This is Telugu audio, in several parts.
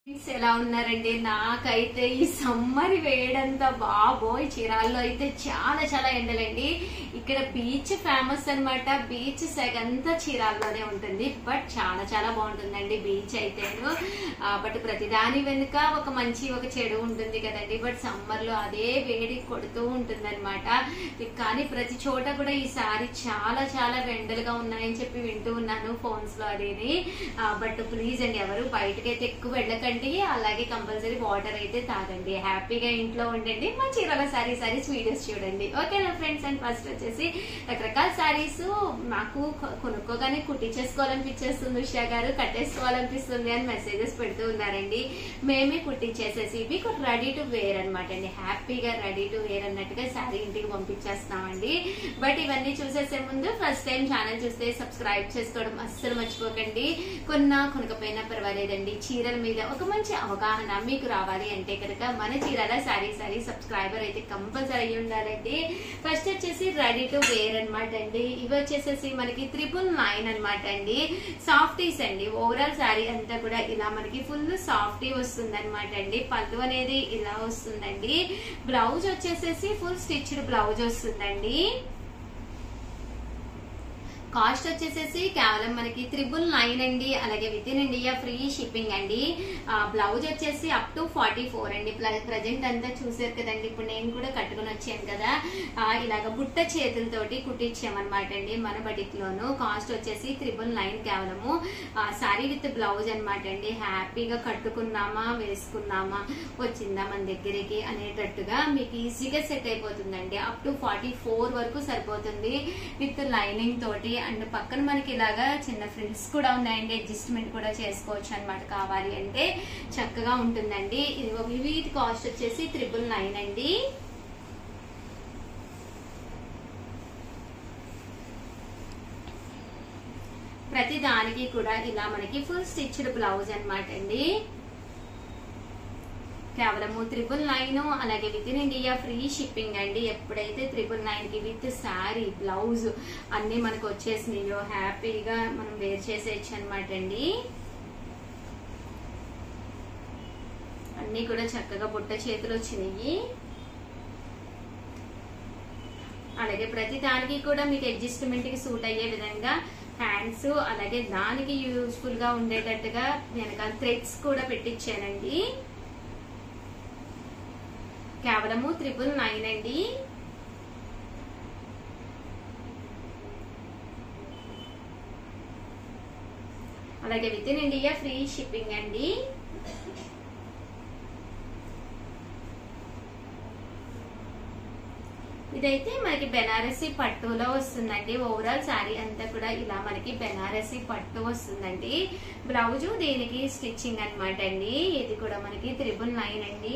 ఎలా ఉన్నారండి? నాకైతే ఈ సమ్మర్ వేడంతా బాబోయ్, చీరాల్లో అయితే చాలా చాలా ఎండలండి. ఇక్కడ బీచ్ ఫేమస్ అన్నమాట. బీచ్ సగంతా చీరాల్లోనే ఉంటుంది. బట్ చాలా చాలా బాగుంటుందండి బీచ్ అయితే. బట్ ప్రతిదాని వెనుక ఒక మంచి ఒక చెడు ఉంటుంది కదండి. బట్ సమ్మర్ లో అదే వేడి కొడుతూ ఉంటుంది అనమాట. కానీ ప్రతి చోట కూడా ఈసారి చాలా చాలా ఎండలుగా ఉన్నాయని చెప్పి వింటూ ఉన్నాను ఫోన్స్ లో అదేని. బట్ ప్లీజ్ అండి, ఎవరు బయటకైతే ఎక్కువ వెళ్ళకండి. అలాగే కంపల్సరీ వాటర్ అయితే తాగండి. హ్యాపీగా ఇంట్లో ఉండండి. మా చీరాల సారీస్ వీడియోస్ చూడండి. ఓకేనా ఫ్రెండ్స్? అండ్ ఫస్ట్ వచ్చేసి రకరకాల సారీస్ మాకు కొనుక్కోగానే కుట్టించేసుకోవాలనిపించేస్తుంది. ఉషా గారు కట్టేసుకోవాలనిపిస్తుంది అని మెసేజెస్ పెడుతూ ఉన్నారండి. మేమే కుట్టించేసేసి మీకు రెడీ టు వేర్ అనమాట అండి. హ్యాపీగా రెడీ టు వేర్ అన్నట్టుగా సారీ ఇంటికి పంపించేస్తామండి. బట్ ఇవన్నీ చూసేసే ముందు ఫస్ట్ టైం ఛానల్ చూస్తే సబ్స్క్రైబ్ చేసుకోవడం అస్సలు మర్చిపోకండి. కొనకపోయినా పర్వాలేదండి. చీరల మీద ఒక మంచి అవగాహన మీకు రావాలి అంటే కనుక మన చీరాల సారీ సబ్స్క్రైబర్ అయితే కంపల్సరీ అయ్యి ఉండాలండి. ఫస్ట్ వచ్చేసి రెడీ టు వేర్ అనమాట అండి. ఇవి వచ్చేసేసి మనకి 999 అనమాట అండి. సాఫ్టీస్ అండి. ఓవరాల్ సారీ అంతా కూడా ఇలా మనకి ఫుల్ సాఫ్టీ వస్తుంది అనమాట అండి. పళ్ళు అనేది ఇలా వస్తుందండి. బ్లౌజ్ వచ్చేసేసి ఫుల్ స్టిచ్డ్ బ్లౌజ్ వస్తుందండి. కాస్ట్ వచ్చేసేసి కేవలం మనకి 999 అండి. అలాగే within India free shipping అండి. బ్లౌజ్ వచ్చేసి అప్ టు 44 అండి. ప్రజెంట్ అంతా చూసారు కదండి. ఇప్పుడు నేను కూడా కట్టుకుని వచ్చాను కదా, ఇలాగ బుట్ట చేతులతోటి కుట్టించామన్నమాట అండి మన బటిక్లోను. కాస్ట్ వచ్చేసి 999 కేవలము. సారీ విత్ బ్లౌజ్ అనమాట అండి. హ్యాపీగా కట్టుకున్నామా, వేసుకున్నామా, వచ్చిందా మన దగ్గరికి అనేటట్టుగా మీకు ఈజీగా సెట్ అయిపోతుందండి. అప్ టు 44 వరకు సరిపోతుంది విత్ లైనింగ్ తోటి. అండ్ పక్కన మనకి ఇలాగా చిన్న ఫ్రిల్స్ కూడా ఉన్నాయండి. అడ్జస్ట్మెంట్ కూడా చేసుకోవచ్చు అనమాట. కావాలి అంటే చక్కగా ఉంటుందండి. వీటి కాస్ట్ వచ్చేసి 999 అండి. ప్రతి దానికి కూడా ఇలా మనకి ఫుల్ స్టిచ్డ్ బ్లౌజ్ అనమాట అండి. కేవలము 999. అలాగే within India free shipping అండి. ఎప్పుడైతే 999 కి విత్ శారీ బ్లౌజ్ అన్ని మనకు వచ్చేసినాయో హ్యాపీగా మనం వేర్ చేసేయచ్చు అనమాట అండి. అన్ని కూడా చక్కగా బుట్ట చేతులు వచ్చినాయి. అలాగే ప్రతి దానికి కూడా మీకు అడ్జస్ట్మెంట్ కి సూట్ అయ్యే విధంగా హ్యాండ్స్, అలాగే దానికి యూస్ఫుల్ గా ఉండేటట్టుగా వెనకాల థ్రెడ్స్ కూడా పెట్టించానండి. కేవలము 999 అండి. అలాగే within India free shipping అండి. ఇదైతే మనకి బెనారసీ పట్టులో వస్తుందండి. ఓవరాల్ శారీ అంతా కూడా ఇలా మనకి బెనారసీ పట్టు వస్తుందండి. బ్లౌజు దీనికి స్టిచ్చింగ్ అనమాట అండి. ఇది కూడా మనకి 999 అండి.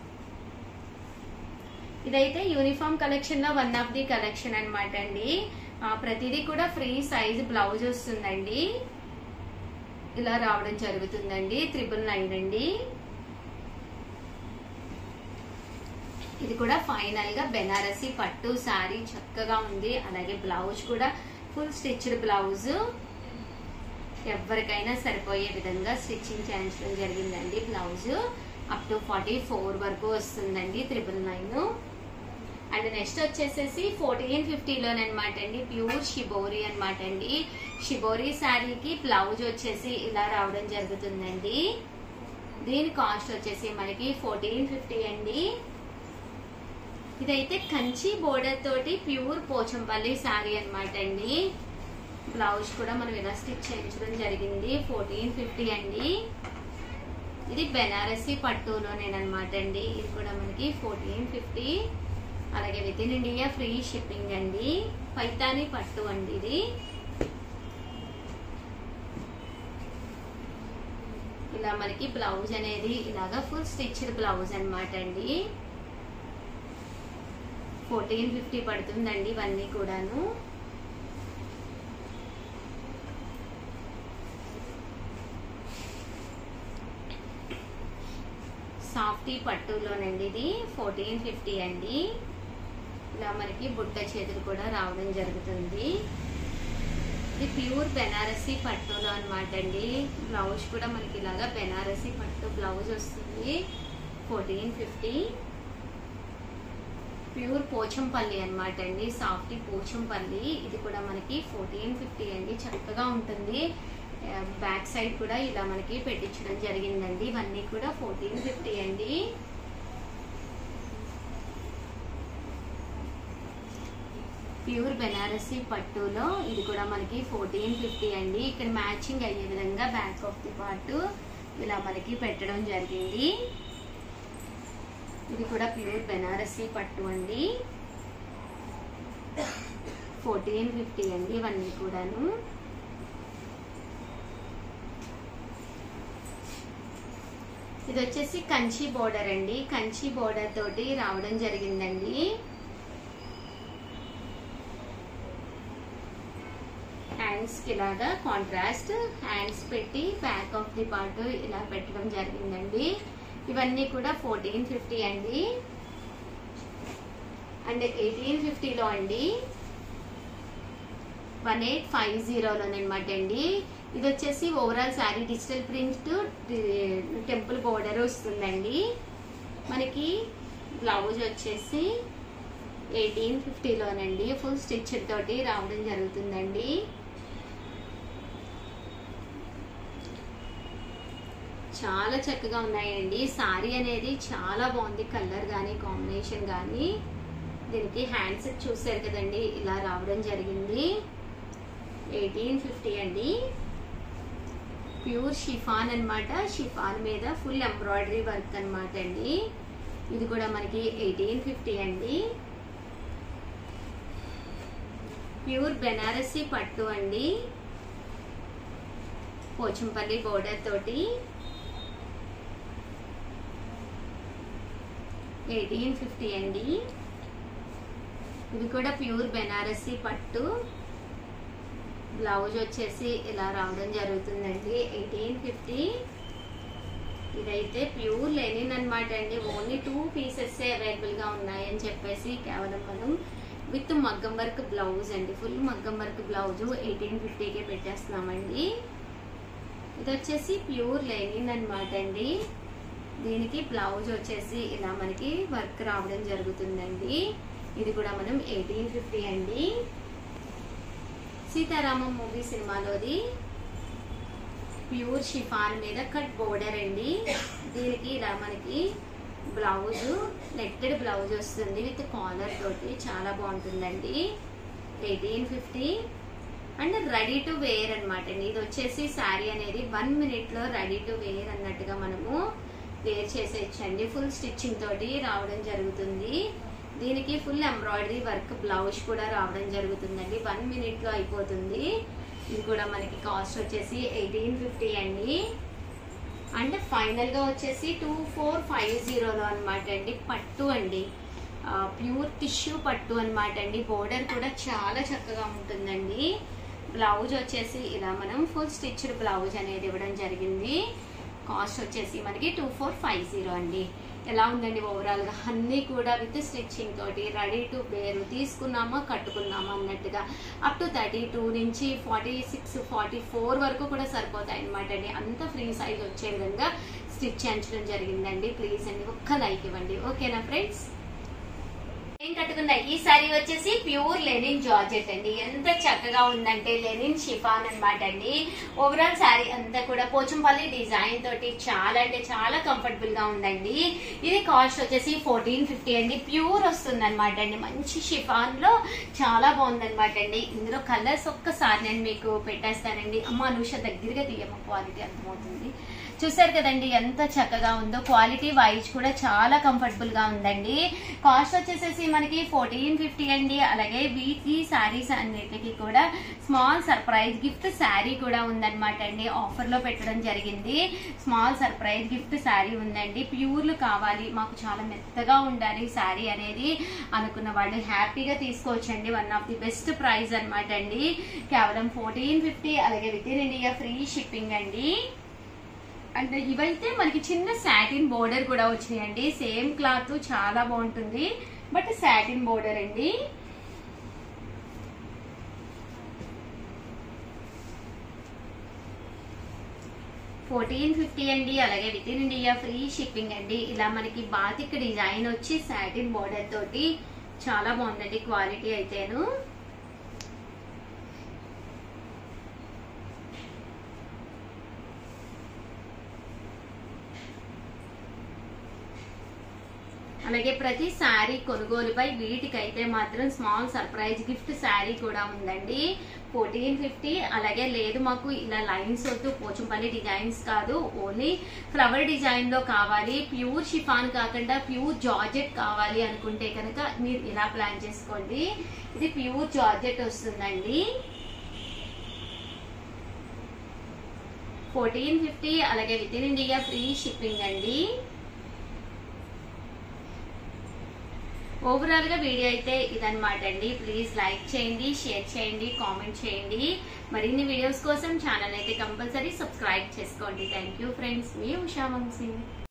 ఇదైతే యూనిఫామ్ కలెక్షన్ లో వన్ ఆఫ్ ది కలెక్షన్ అనమాట అండి. ప్రతిదీ కూడా ఫ్రీ సైజ్ బ్లౌజ్ వస్తుందండి. ఇలా రావడం జరుగుతుందండి. 999 అండి. ఇది కూడా ఫైనల్ గా బెనారసీ పట్టు సారీ చక్కగా ఉంది. అలాగే బ్లౌజ్ కూడా ఫుల్ స్టిచ్డ్ బ్లౌజ్, ఎవరికైనా సరిపోయే విధంగా స్టిచ్చింగ్ చేయించడం జరిగిందండి. బ్లౌజ్ అప్ టు 44 వరకు వస్తుందండి. 999. అండ్ నెక్స్ట్ వచ్చేసేసి 1450లోనమాట అండి. ప్యూర్ షిబోరి అనమాట అండి. షిబోరి శారీకి బ్లౌజ్ వచ్చేసి ఇలా రావడం జరుగుతుందండి. దీని కాస్ట్ వచ్చేసి మనకి 1450 అండి. ఇదైతే కంచి బోర్డర్ తోటి ప్యూర్ పోచంపల్లి శారీ అనమాట అండి. బ్లౌజ్ కూడా మనం ఇలా స్టిచ్ చేయించడం జరిగింది. 1450 అండి. ఇది బెనారసీ పట్టులోనేనమాట అండి. ఇది కూడా మనకి 1450. అలాగే within India free shipping అండి. పైతాని పట్టు అండి. ఇది ఇలా మనకి బ్లౌజ్ అనేది ఇలాగా ఫుల్ స్టిచ్డ్ బ్లౌజ్ అనమాట అండి. 1450 పడుతుందండి ఇవన్నీ కూడాను. సాఫ్టీ పట్టులోనండి. ఇది 1450 అండి. ఇలా మనకి బుట్ట చేతులు కూడా రావడం జరుగుతుంది. ఇది ప్యూర్ బెనారసీ పట్టులో అనమాట అండి. బ్లౌజ్ కూడా మనకి ఇలాగా బెనారసీ పట్టు బ్లౌజ్ వస్తుంది. 1450. ప్యూర్ పోచంపల్లి అనమాట అండి, సాఫ్టీ పోచంపల్లి. ఇది కూడా మనకి 1450 అండి. చక్కగా ఉంటుంది. బ్యాక్ సైడ్ కూడా ఇలా మనకి పెట్టించడం జరిగిందండి. ఇవన్నీ కూడా 1450 అండి. ప్యూర్ బెనారసీ పట్టులో ఇది కూడా మనకి 1450 అండి. ఇక్కడ మ్యాచింగ్ అయ్యే విధంగా బ్యాక్ ఆఫ్ ది పార్ట్ ఇలా మనకి పెట్టడం జరిగింది. ఇది కూడా ప్యూర్ బెనారసీ పట్టు అండి. 1450 అండి ఇవన్నీ కూడాను. ఇది వచ్చేసి కంచి బోర్డర్ అండి. కంచి బోర్డర్ తోటి రావడం జరిగిందండి. హ్యాండ్స్ కి ఇలాగా కాంట్రాస్ట్ హ్యాండ్స్ పెట్టి బ్యాక్ ఆఫ్ ది పార్ట్ ఇలా పెట్టడం జరిగిందండి. ఇవన్నీ కూడా 1450 అండి. అండ్ 1850లో అండి 1850లోనమాట అండి. ఇది వచ్చేసి overall sari digital print temple border వస్తుందండి. మనకి బ్లౌజ్ వచ్చేసి 1850లోనండి ఫుల్ స్టిచ్ తోటి రావడం జరుగుతుందండి. చాలా చక్కగా ఉన్నాయండి. సారీ అనేది చాలా బాగుంది. కలర్ కానీ కాంబినేషన్ కానీ. దీనికి హ్యాండ్స్ చూసారు కదండి, ఇలా రావడం జరిగింది. 1850 అండి. ప్యూర్ షిఫాన్ అనమాట. షిఫాన్ మీద ఫుల్ ఎంబ్రాయిడరీ వర్క్ అనమాట అండి. ఇది కూడా మనకి 1850 అండి. ప్యూర్ బెనారసీ పట్టు అండి, పోచంపల్లి బోర్డర్ తోటి. 1850 అండి. ఇది కూడా ప్యూర్ బెనారసీ పట్టు. బ్లౌజ్ వచ్చేసి ఇలా రావడం జరుగుతుందండి. 1850. ఇదైతే ప్యూర్ లెనిన్ అనమాట అండి. ఓన్లీ 2 పీసెస్ అవైలబుల్ గా ఉన్నాయని చెప్పేసి కేవలం మనం విత్ మగ్గం వర్క్ బ్లౌజ్ అండి, ఫుల్ మగ్గం వర్క్ బ్లౌజ్ 1850కే పెట్టేస్తున్నామండి. ఇది వచ్చేసి ప్యూర్ లెనిన్ అనమాట అండి. దీనికి బ్లౌజ్ వచ్చేసి ఇలా మనకి వర్క్ రావడం జరుగుతుందండి. ఇది కూడా మనం 1850 అండి. సీతారామం మూవీ సినిమాలోది ప్యూర్ షిఫాన్ మీద కట్ బోర్డర్ అండి. దీనికి ఇలా మనకి బ్లౌజ్ నెట్టెడ్ బ్లౌజ్ వస్తుంది విత్ కాలర్ తోటి. చాలా బాగుంటుందండి. 1850 అండ్ రెడీ టు వేర్ అనమాట అండి. ఇది వచ్చేసి శారీ అనేది 1 minute లో రెడీ టు వేర్ అన్నట్టుగా మనము వేర్ చేసేయచ్చండి. ఫుల్ స్టిచ్చింగ్ తోటి రావడం జరుగుతుంది. దీనికి ఫుల్ ఎంబ్రాయిడరీ వర్క్ బ్లౌజ్ కూడా రావడం జరుగుతుందండి. 1 minute లో అయిపోతుంది. ఇది కూడా మనకి కాస్ట్ వచ్చేసి 1850 అండి. అండ్ ఫైనల్ గా వచ్చేసి 2450లో అనమాట అండి. పట్టు అండి, ప్యూర్ టిష్యూ పట్టు అనమాట అండి. బోర్డర్ కూడా చాలా చక్కగా ఉంటుందండి. బ్లౌజ్ వచ్చేసి ఇలా మనం ఫుల్ స్టిచ్డ్ బ్లౌజ్ అనేది ఇవ్వడం జరిగింది. కాస్ట్ వచ్చేసి మనకి 2450 అండి. ఎలా ఉందండి ఓవరాల్ గా? అన్ని కూడా విత్ స్టిచ్చింగ్ తోటి రెడీ టు వేర్, తీసుకున్నామా కట్టుకున్నామా అన్నట్టుగా అప్ టు 32 నుంచి 46, 44 వరకు కూడా సరిపోతాయి అనమాట అండి. అంత ఫ్రీ సైజ్ వచ్చే విధంగా స్టిచ్ చేయించడం జరిగిందండి. ప్లీజ్ అండి ఒక్క లైక్ ఇవ్వండి, ఓకేనా ఫ్రెండ్స్? నేను కట్టుకున్న ఈ సారీ వచ్చేసి ప్యూర్ లెనిన్ జార్జెట్ అండి. ఎంత చక్కగా ఉందంటే లెనిన్ షిఫాన్ అనమాట అండి. ఓవరాల్ సారీ అంతా కూడా పోచంపల్లి డిజైన్ తోటి చాలా అంటే చాలా కంఫర్టబుల్ గా ఉందండి. ఇది కాస్ట్ వచ్చేసి 1450 అండి. ప్యూర్ వస్తుంది అనమాట అండి. మంచి షిఫాన్ లో చాలా బాగుందనమాట అండి. ఇందులో కలర్స్ ఒక్కసారి నేను మీకు పెట్టేస్తానండి. అమ్మ అనుష దగ్గరగా తీయమ్మ, క్వాలిటీ అర్థమవుతుంది. చూసారు కదండి ఎంత చక్కగా ఉందో. క్వాలిటీ వైజ్ కూడా చాలా కంఫర్టబుల్ గా ఉందండి. కాస్ట్ వచ్చేసేసి మనకి 1450 అండి. అలాగే వీటి శారీస్ అన్నిటికీ కూడా స్మాల్ సర్ప్రైజ్ గిఫ్ట్ శారీ కూడా ఉందన్నమాట అండి. ఆఫర్ లో పెట్టడం జరిగింది. స్మాల్ సర్ప్రైజ్ గిఫ్ట్ శారీ ఉందండి. ప్యూర్లు కావాలి, మాకు చాలా మెత్తగా ఉండాలి శారీ అనేది అనుకున్న వాళ్ళు హ్యాపీగా తీసుకోవచ్చండి. One of the best price అనమాట అండి. కేవలం 1450. అలాగే within India free shipping అండి. అంటే ఇవైతే మనకి చిన్న సాటిన్ బోర్డర్ కూడా వచ్చినాయండి. సేమ్ క్లాత్ చాలా బాగుంటుంది, బట్ సాటిన్ బోర్డర్ అండి. 1450 అండి. అలాగే within India free shipping అండి. ఇలా మనకి బాతిక్ డిజైన్ వచ్చి సాటిన్ బోర్డర్ తోటి చాలా బాగుందండి క్వాలిటీ అయితేను. అలాగే ప్రతి శారీ కొనుగోలుపై వీటికైతే మాత్రం స్మాల్ సర్ప్రైజ్ గిఫ్ట్ శారీ కూడా ఉందండి. 1450. అలాగే లేదు మాకు ఇలా లైన్స్ వద్దు, పోచంపల్లి డిజైన్స్ కాదు, ఓన్లీ ఫ్లవర్ డిజైన్ లో కావాలి, ప్యూర్ షిఫాన్ కాకుండా ప్యూర్ జార్జెట్ కావాలి అనుకుంటే కనుక మీరు ఇలా ప్లాన్ చేసుకోండి. ఇది ప్యూర్ జార్జెట్ వస్తుందండి. 1450. అలాగే within India free shipping అండి. ఓవరాల్ గా వీడియో అయితే ఇదన్నమాట అండి. ప్లీజ్ లైక్ చేయండి, షేర్ చేయండి, కామెంట్ చేయండి. మరిన్ని వీడియోస్ కోసం ఛానల్ అయితే కంపల్సరీ సబ్స్క్రైబ్ చేసుకోండి. థ్యాంక్ యూ ఫ్రెండ్స్, మీ ఉషా వంశీ.